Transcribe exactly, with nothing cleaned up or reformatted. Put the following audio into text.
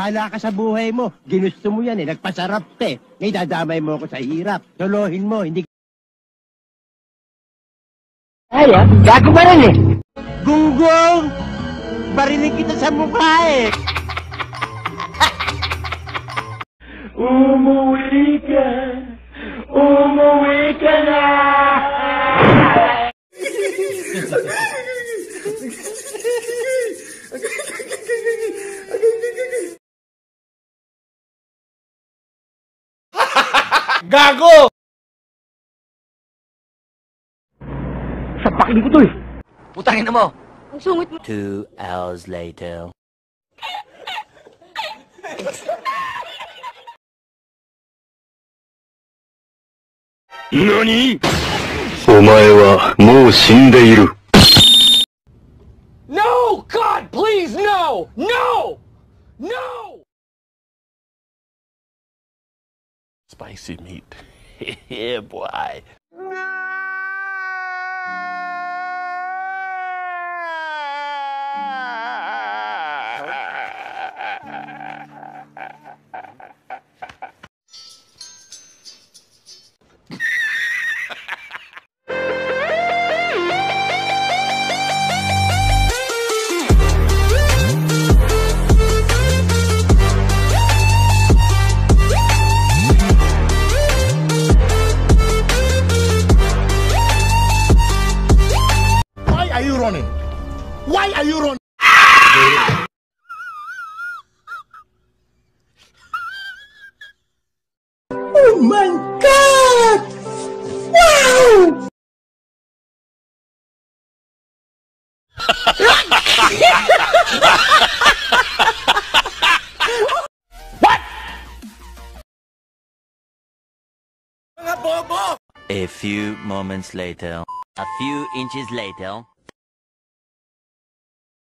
Bahala ka sa buhay mo. Ginusto mo yan eh. Nagpasarap eh. Ngayon dadamay mo ako sa hirap. Tolohin mo, hindi... Ay, ah, gago ka rin eh. Gunggong! Barinig kita sa mukha eh. Umuwi ka. Umuwi ka na. Gago! Sapakin ko to eh. Putangin na mo. Ang sungit mo. Two hours later. Nani? Omae wa mou shindeiru. No! God, please, no! No! No! Spicy meat. Yeah, boy. Why are you running? Why are you running? Oh my God! Wow! What? Mga bobo! A few moments later. A few inches later.